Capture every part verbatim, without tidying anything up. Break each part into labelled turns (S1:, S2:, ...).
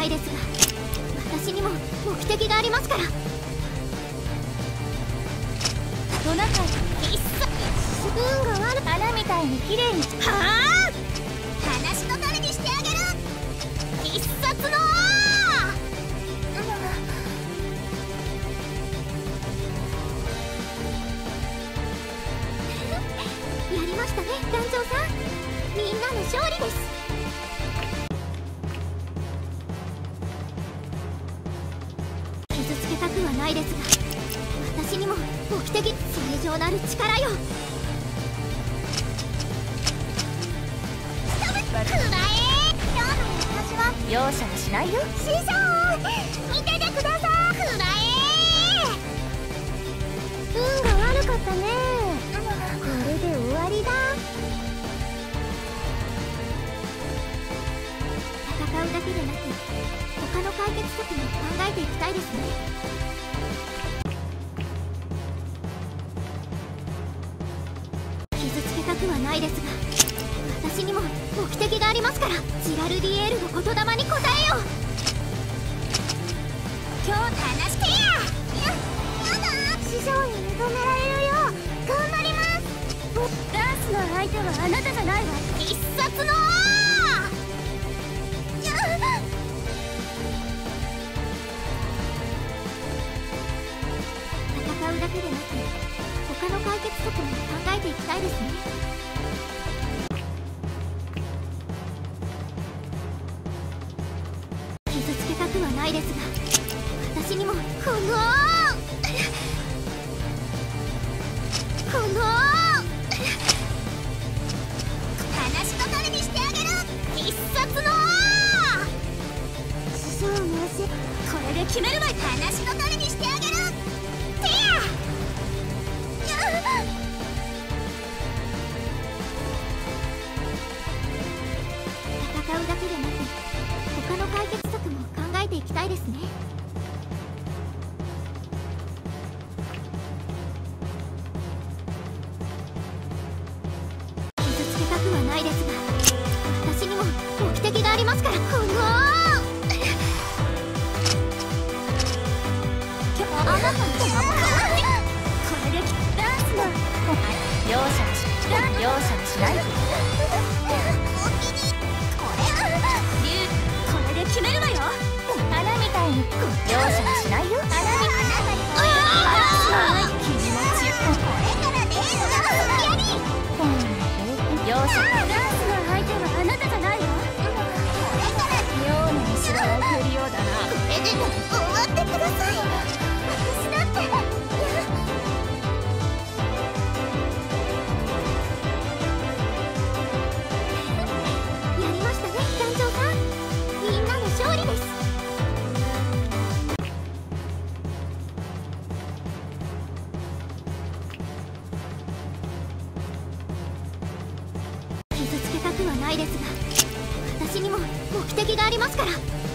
S1: ないですが、私にも目的がありますから。トナカイ必殺運が悪い穴みたいに綺麗に。はあ、話の種にしてあげる。必殺のやりましたね団長さん、みんなの勝利です。傷つけたくはないですが、私にも目的、正常なる力よ。くらえ。今日の私は容赦もしないよ。師匠見ててください。くらえ。運が悪かったね。これで終わりだ。戦うだけでなく他の解決策も考えていきたいですね。傷つけたくはないですが、私にも目的がありますから。ジラルディエールの言霊に応えよう。今日話してや。や、やだ。師匠に認められるよう頑張ります。ダンスの相手はあなたじゃないわ。必殺のや戦うだけでなく他の解決策も考えていきたいですね。傷つけたくはないですが、私にもこのこの話の種にしてあげる。必殺の師匠の教え、これで決めるわい。話の種にしてあげる。てや戦うだけでなく他の解決策も考えていきたいですね。傷つけたくはないですが、私にも目的がありますから。このあなたのこれでダンスの容赦もし容赦もしないよ。決めるわよ。穴みたいに容赦もしないよ。穴みたいに気持ちよ。これからレースがやり。容赦。ダンスの相手はあなたじゃないわ。これから妙なにしろ空いてるようだな。これでも終わってください。私だってやりましたね団長さん、みんなの勝利です。傷つけたくはないですが、私にも目的がありますから。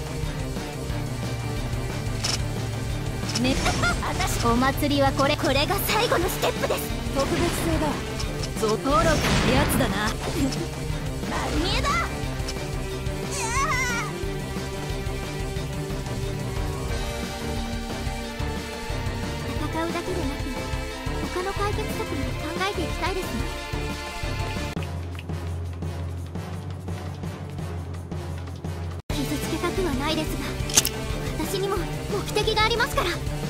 S1: ね、私お祭りはこれこれが最後のステップです。特別性だ。ゾトロクってやつだな。丸見えだ。戦うだけでなく他の解決策も考えていきたいですね。傷つけたくはないですが、私にも目的がありますから。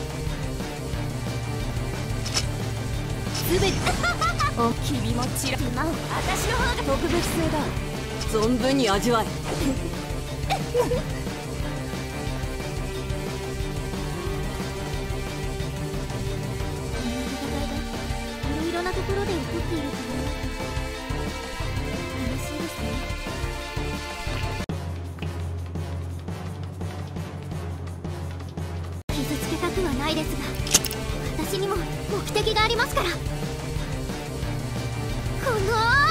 S1: すべてお君もちら今を私の方が特別性だ。存分に味わえ。いろいろなところで起こっていると思うと悲しいですね。傷つけたくはないですが、私にも目的がありますから。この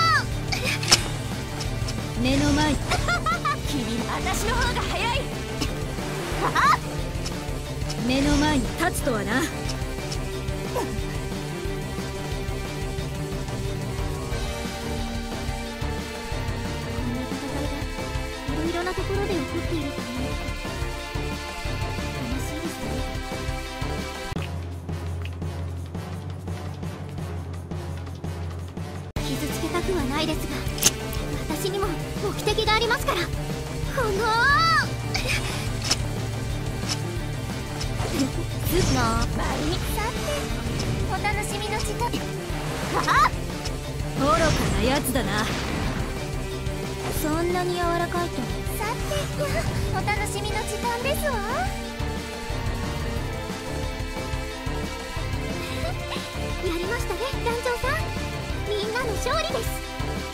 S1: 目の前君、私の方が早い。はっ目の前に立つとはな。こんな戦いがいろいろなところで起こっていると思うとくはないですが、私にも目的がありますから。このすの丸みさて、お楽しみの時間。はあ、愚かなやつだな。そんなに柔らかいと。さて、お楽しみの時間ですわ。やりましたね、団長さん。みんなの勝利です。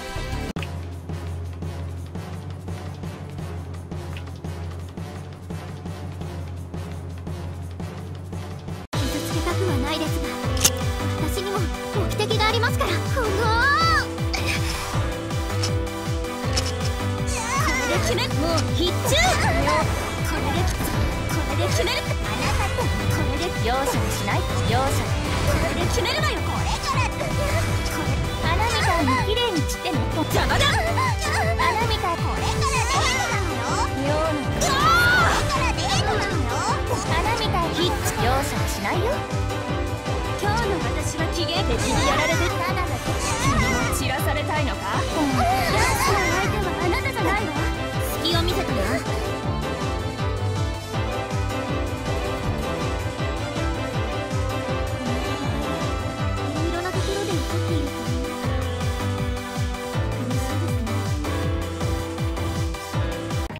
S1: 傷つけたくはないですが、私にも目的がありますから。このこれで決める。もう必中。これでこれで決める。あなたとこれで容赦にしない。容赦。これで決めるわよ。これからこれ穴みたいに綺麗に散ってね。邪魔だ。穴みたい。これからね。